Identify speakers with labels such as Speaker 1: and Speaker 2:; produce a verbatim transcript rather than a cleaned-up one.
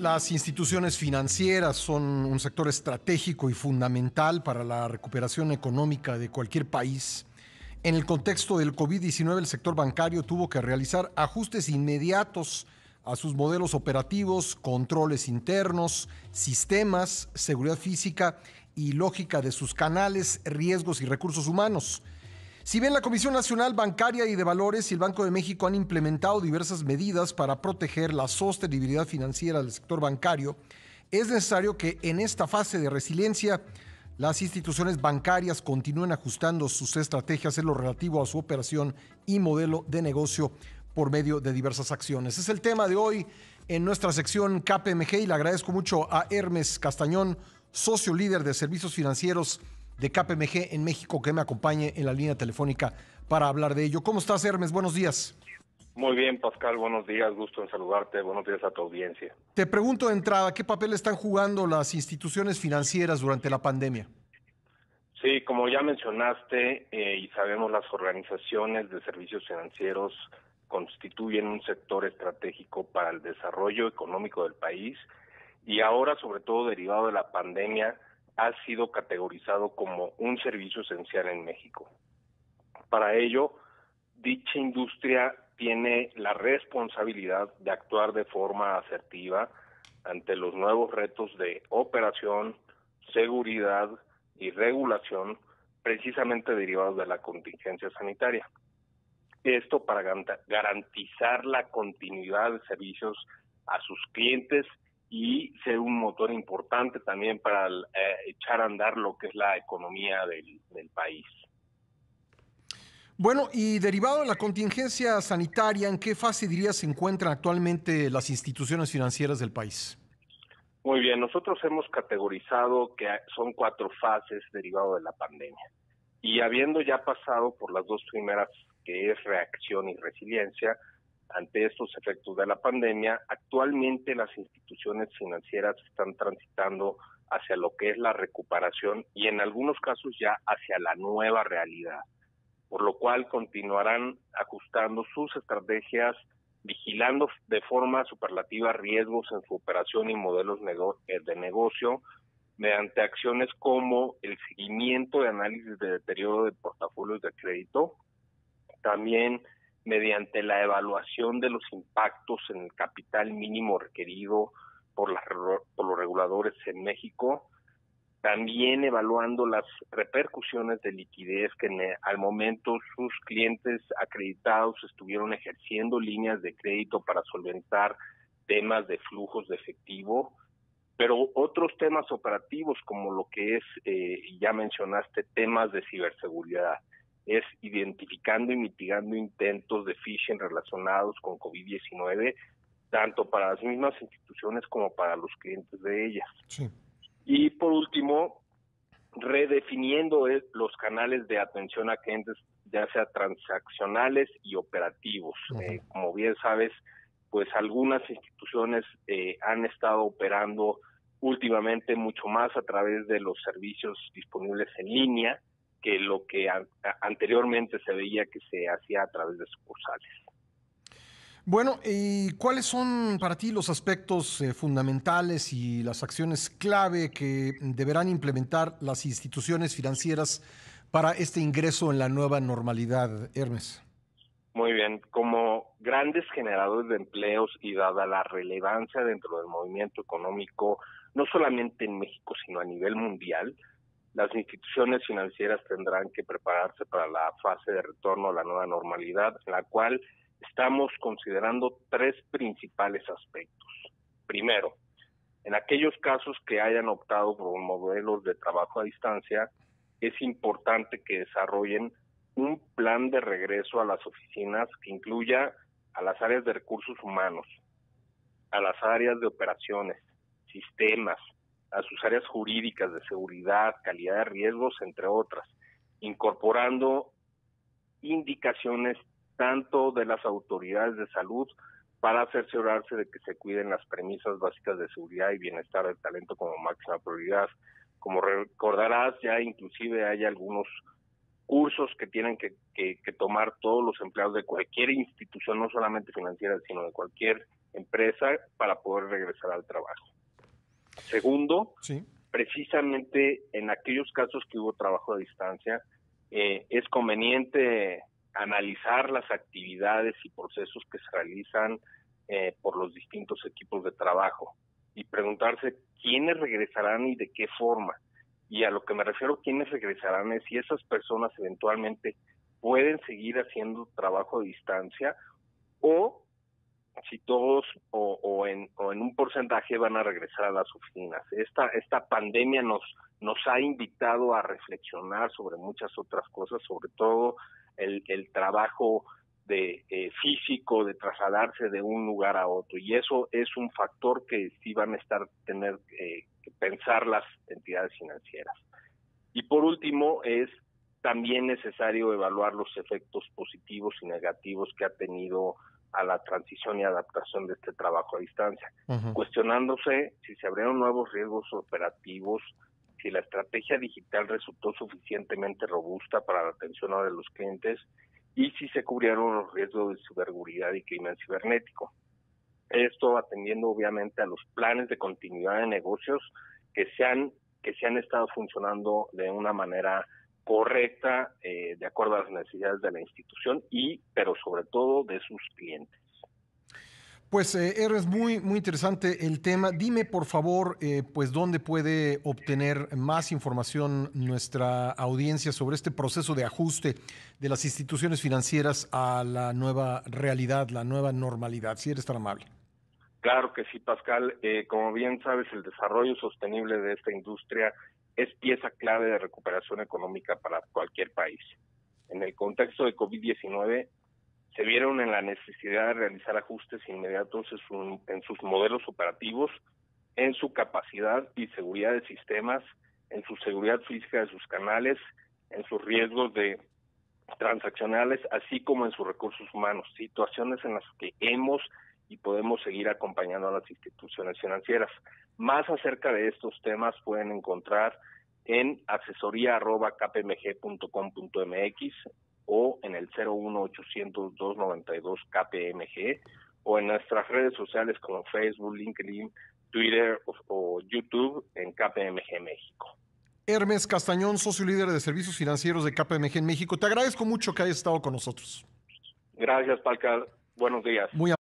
Speaker 1: Las instituciones financieras son un sector estratégico y fundamental para la recuperación económica de cualquier país. En el contexto del COVID diecinueve, el sector bancario tuvo que realizar ajustes inmediatos a sus modelos operativos, controles internos, sistemas, seguridad física y lógica de sus canales, riesgos y recursos humanos. Si bien la Comisión Nacional Bancaria y de Valores y el Banco de México han implementado diversas medidas para proteger la sostenibilidad financiera del sector bancario, es necesario que en esta fase de resiliencia las instituciones bancarias continúen ajustando sus estrategias en lo relativo a su operación y modelo de negocio por medio de diversas acciones. Es el tema de hoy en nuestra sección K P M G y le agradezco mucho a Hermes Castañón, socio líder de servicios financieros de K P M G en México, que me acompañe en la línea telefónica para hablar de ello. ¿Cómo estás, Hermes? Buenos días.
Speaker 2: Muy bien, Pascal, buenos días, gusto en saludarte, buenos días a tu audiencia.
Speaker 1: Te pregunto de entrada, ¿qué papel están jugando las instituciones financieras durante la pandemia?
Speaker 2: Sí, como ya mencionaste eh, y sabemos, las organizaciones de servicios financieros constituyen un sector estratégico para el desarrollo económico del país y ahora, sobre todo derivado de la pandemia, ha sido categorizado como un servicio esencial en México. Para ello, dicha industria tiene la responsabilidad de actuar de forma asertiva ante los nuevos retos de operación, seguridad y regulación, precisamente derivados de la contingencia sanitaria. Esto para garantizar la continuidad de servicios a sus clientes y ser un motor importante también para eh, echar a andar lo que es la economía del, del país.
Speaker 1: Bueno, y derivado de la contingencia sanitaria, ¿en qué fase dirías se encuentran actualmente las instituciones financieras del país?
Speaker 2: Muy bien, nosotros hemos categorizado que son cuatro fases derivado de la pandemia. Y habiendo ya pasado por las dos primeras, que es reacción y resiliencia, ante estos efectos de la pandemia, actualmente las instituciones financieras están transitando hacia lo que es la recuperación y en algunos casos ya hacia la nueva realidad, por lo cual continuarán ajustando sus estrategias, vigilando de forma superlativa riesgos en su operación y modelos de negocio, mediante acciones como el seguimiento de análisis de deterioro de portafolios de crédito, también mediante la evaluación de los impactos en el capital mínimo requerido por, las, por los reguladores en México, también evaluando las repercusiones de liquidez que en, al momento sus clientes acreditados estuvieron ejerciendo líneas de crédito para solventar temas de flujos de efectivo, pero otros temas operativos como lo que es, eh, ya mencionaste, temas de ciberseguridad, es identificando y mitigando intentos de phishing relacionados con COVID diecinueve, tanto para las mismas instituciones como para los clientes de ellas.
Speaker 1: Sí.
Speaker 2: Y por último, redefiniendo los canales de atención a clientes, ya sea transaccionales y operativos. Uh-huh. Eh, como bien sabes, pues algunas instituciones eh, han estado operando últimamente mucho más a través de los servicios disponibles en línea, que lo que a, a, anteriormente se veía que se hacía a través de sucursales.
Speaker 1: Bueno, ¿y cuáles son para ti los aspectos eh, fundamentales y las acciones clave que deberán implementar las instituciones financieras para este ingreso en la nueva normalidad, Hermes?
Speaker 2: Muy bien, como grandes generadores de empleos y dada la relevancia dentro del movimiento económico, no solamente en México, sino a nivel mundial, las instituciones financieras tendrán que prepararse para la fase de retorno a la nueva normalidad, en la cual estamos considerando tres principales aspectos. Primero, en aquellos casos que hayan optado por un modelo de trabajo a distancia, es importante que desarrollen un plan de regreso a las oficinas que incluya a las áreas de recursos humanos, a las áreas de operaciones, sistemas, a sus áreas jurídicas de seguridad, calidad de riesgos, entre otras, incorporando indicaciones tanto de las autoridades de salud para cerciorarse de que se cuiden las premisas básicas de seguridad y bienestar del talento como máxima prioridad. Como recordarás, ya inclusive hay algunos cursos que tienen que, que, que tomar todos los empleados de cualquier institución, no solamente financiera, sino de cualquier empresa para poder regresar al trabajo. Segundo,
Speaker 1: sí.
Speaker 2: precisamente en aquellos casos que hubo trabajo a distancia, eh, es conveniente analizar las actividades y procesos que se realizan eh, por los distintos equipos de trabajo y preguntarse quiénes regresarán y de qué forma. Y a lo que me refiero, quiénes regresarán, es si esas personas eventualmente pueden seguir haciendo trabajo a distancia o si todos o, o, en, o en un porcentaje van a regresar a las oficinas. Esta, esta pandemia nos, nos ha invitado a reflexionar sobre muchas otras cosas, sobre todo el, el trabajo de eh, físico, de trasladarse de un lugar a otro, y eso es un factor que sí van a estar tener eh, que pensar las entidades financieras. Y por último, es también necesario evaluar los efectos positivos y negativos que ha tenido a la transición y adaptación de este trabajo a distancia, uh-huh. cuestionándose si se abrieron nuevos riesgos operativos, si la estrategia digital resultó suficientemente robusta para la atención de los clientes y si se cubrieron los riesgos de ciberseguridad y crimen cibernético. Esto atendiendo obviamente a los planes de continuidad de negocios que se han, que se han estado funcionando de una manera correcta, eh, de acuerdo a las necesidades de la institución y, pero sobre todo, de sus clientes.
Speaker 1: Pues, eh, es muy, muy interesante el tema. Dime, por favor, eh, pues, ¿dónde puede obtener más información nuestra audiencia sobre este proceso de ajuste de las instituciones financieras a la nueva realidad, la nueva normalidad? Si eres tan amable.
Speaker 2: Claro que sí, Pascal. Eh, como bien sabes, el desarrollo sostenible de esta industria es pieza clave de recuperación económica para cualquier país. En el contexto de COVID diecinueve, se vieron en la necesidad de realizar ajustes inmediatos en, su, en sus modelos operativos, en su capacidad y seguridad de sistemas, en su seguridad física de sus canales, en sus riesgos de transaccionales, así como en sus recursos humanos, situaciones en las que hemos y podemos seguir acompañando a las instituciones financieras. Más acerca de estos temas pueden encontrar en asesoría arroba k p m g punto com punto m x o en el cero uno ochocientos, doscientos noventa y dos K P M G o en nuestras redes sociales como Facebook, LinkedIn, Twitter o, o YouTube en K P M G México.
Speaker 1: Hermes Castañón, socio líder de servicios financieros de K P M G en México. Te agradezco mucho que hayas estado con nosotros.
Speaker 2: Gracias, Pascal. Buenos días.
Speaker 1: Muy